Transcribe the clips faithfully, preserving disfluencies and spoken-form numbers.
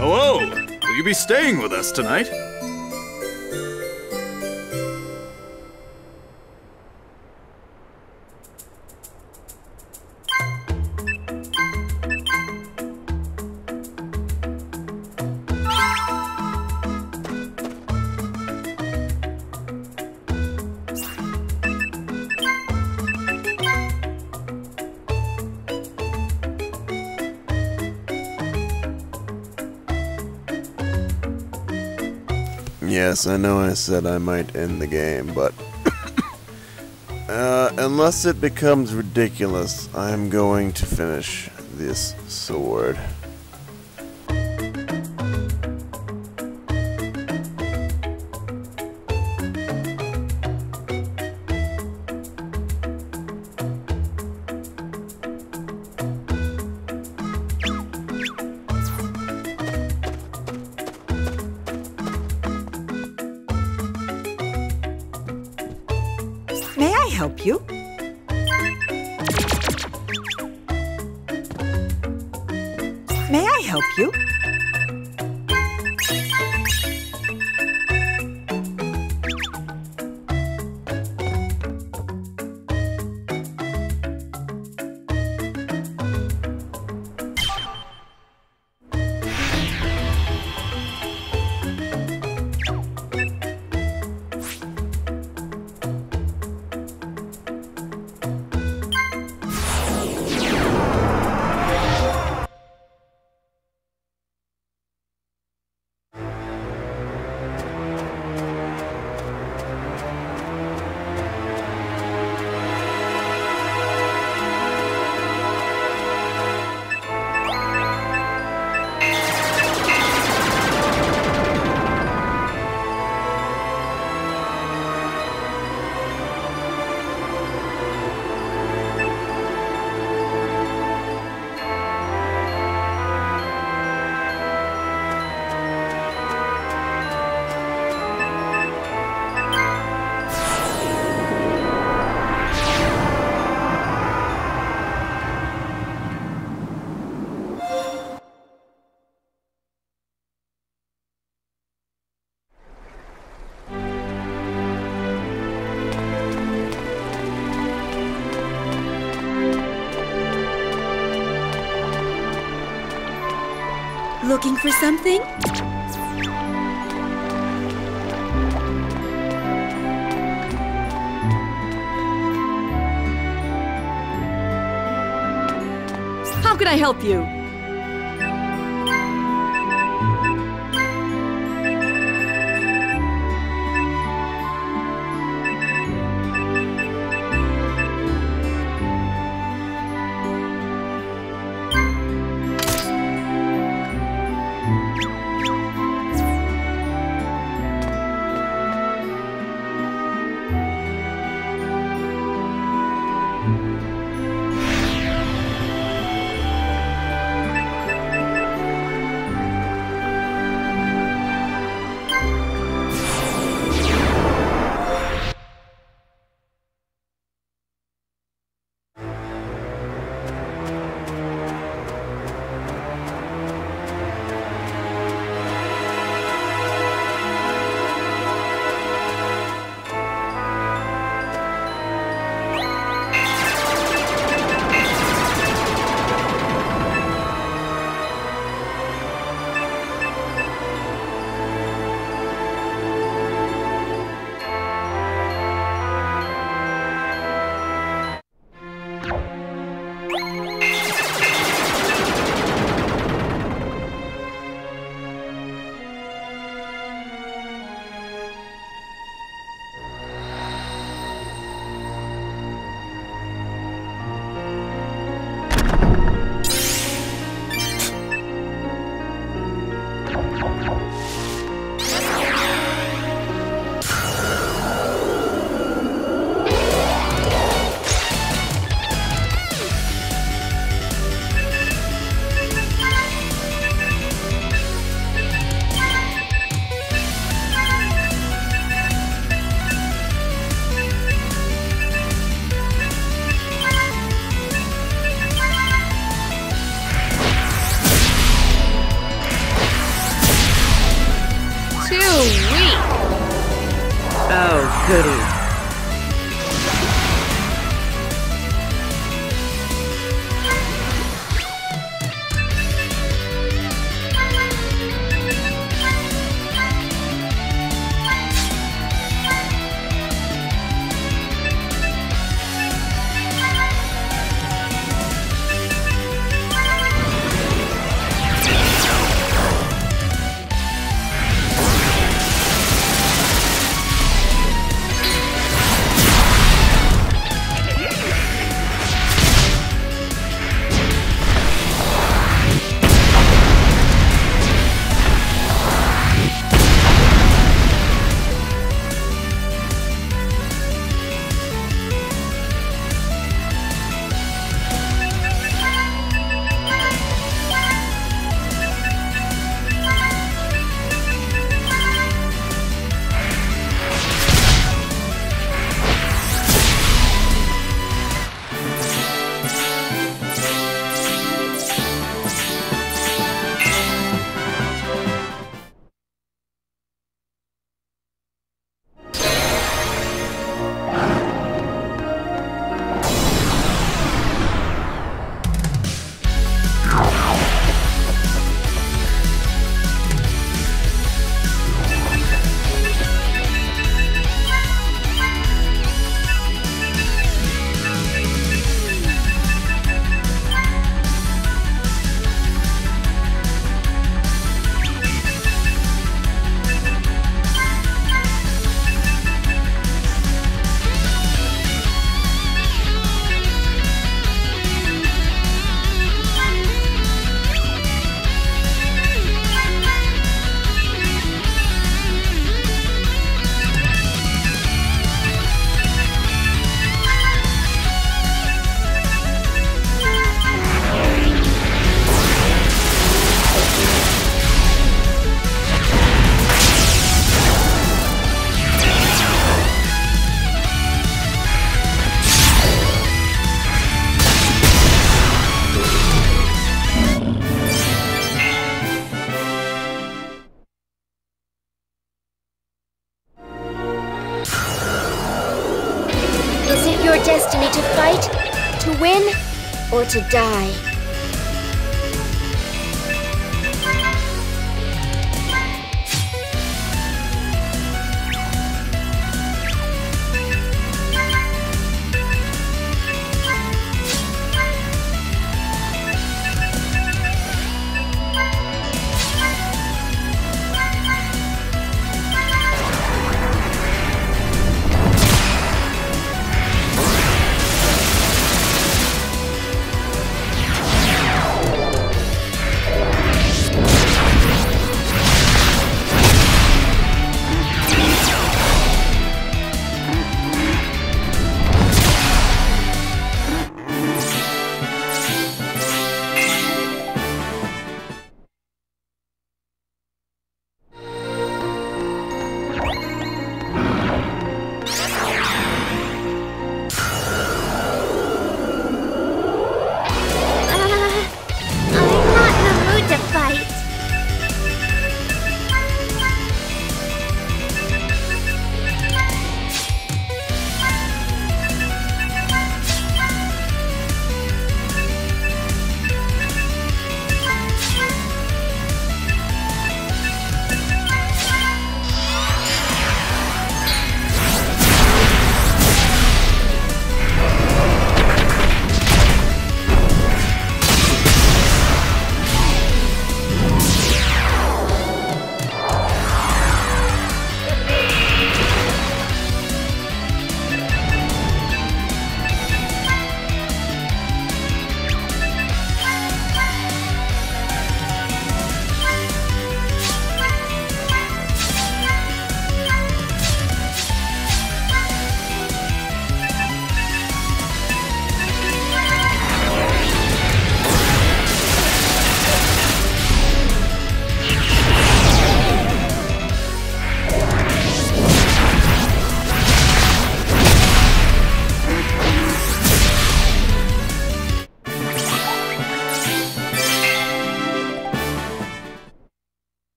Hello! Will you be staying with us tonight? Yes, I know I said I might end the game, but uh, unless it becomes ridiculous, I'm going to finish this sword. May I help you? May I help you? Looking for something? How can I help you? goody. Destiny to fight, to win, or to die.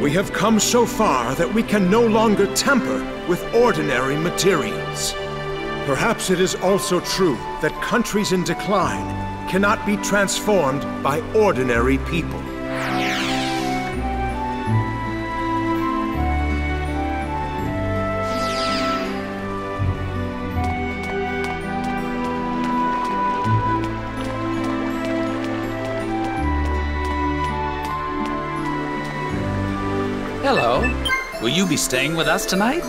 We have come so far that we can no longer tamper with ordinary materials. Perhaps it is also true that countries in decline cannot be transformed by ordinary people. Hello. Will you be staying with us tonight?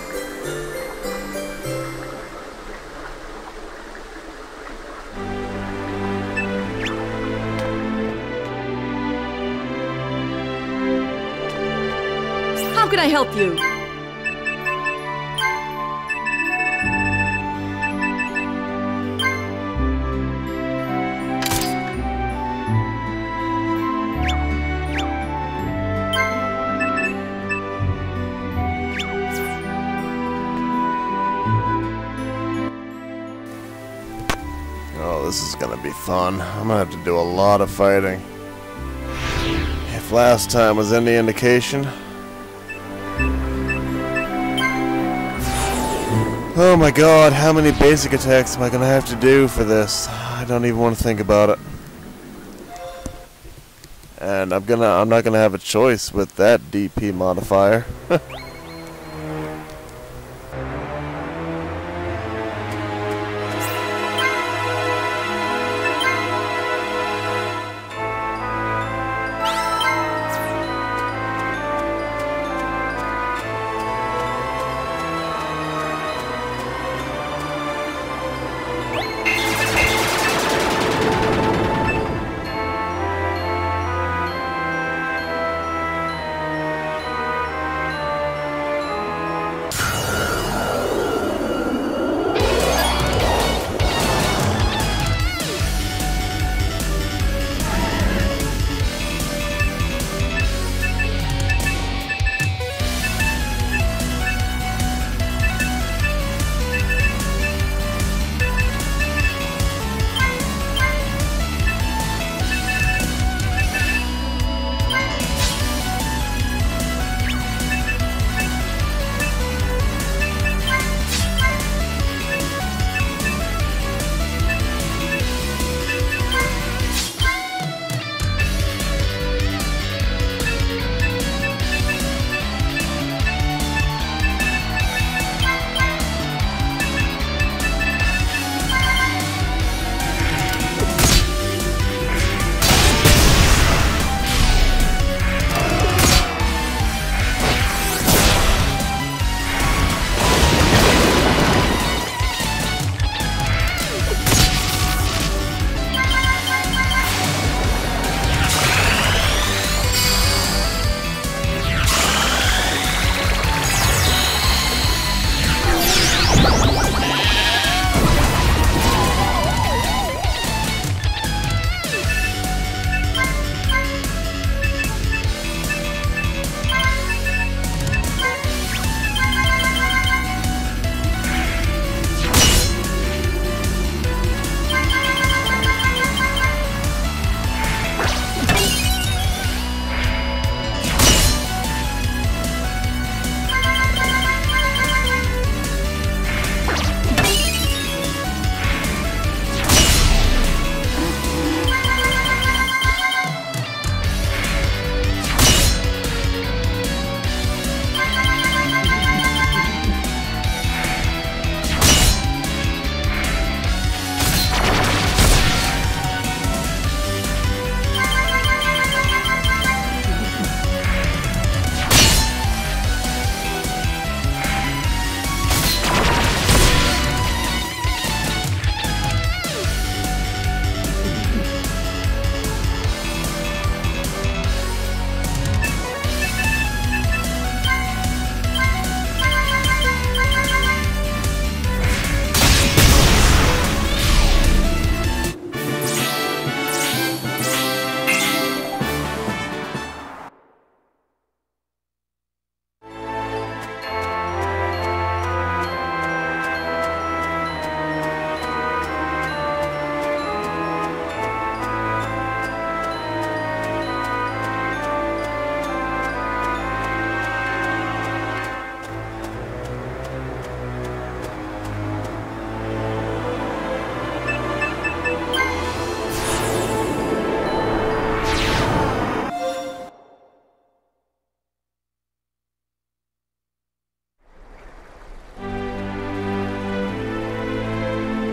How can I help you? Oh, this is gonna be fun. I'm gonna have to do a lot of fighting. If last time was any indication. Oh my god, how many basic attacks am I gonna have to do for this? I don't even want to think about it. And I'm gonna I'm not gonna have a choice with that D P modifier.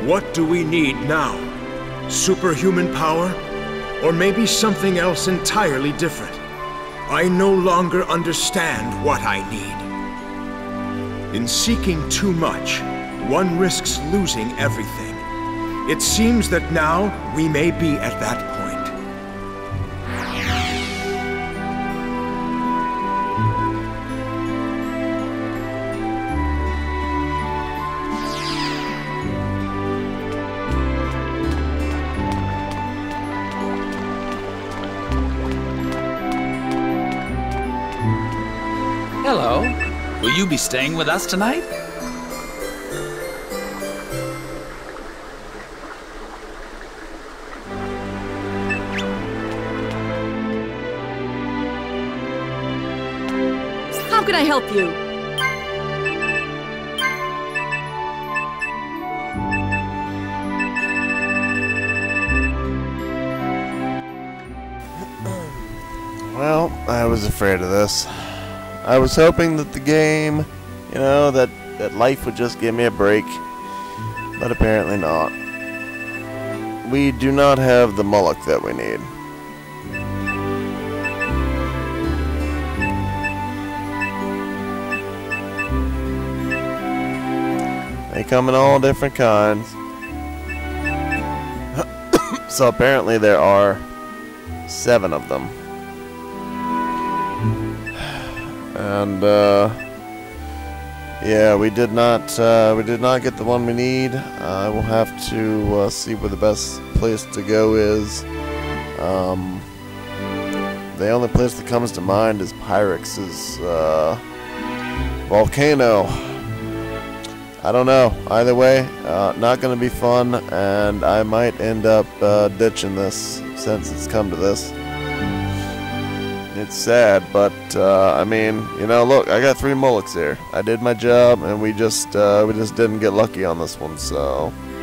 What do we need now? Superhuman power? Or maybe something else entirely different? I no longer understand what I need. In seeking too much, one risks losing everything. It seems that now we may be at that point. Hello. Will you be staying with us tonight? How can I help you? Well, I was afraid of this. I was hoping that the game, you know, that, that life would just give me a break, but apparently not. We do not have the mullock that we need. They come in all different kinds. So apparently there are seven of them. And uh, yeah, we did not uh, we did not get the one we need. Uh, I will have to uh, see where the best place to go is. Um, the only place that comes to mind is Pyrex's uh, volcano. I don't know. Either way, uh, not going to be fun, and I might end up uh, ditching this since it's come to this. It's sad, but uh, I mean, you know, look, I got three mullocks here. I did my job, and we just uh, we just didn't get lucky on this one. So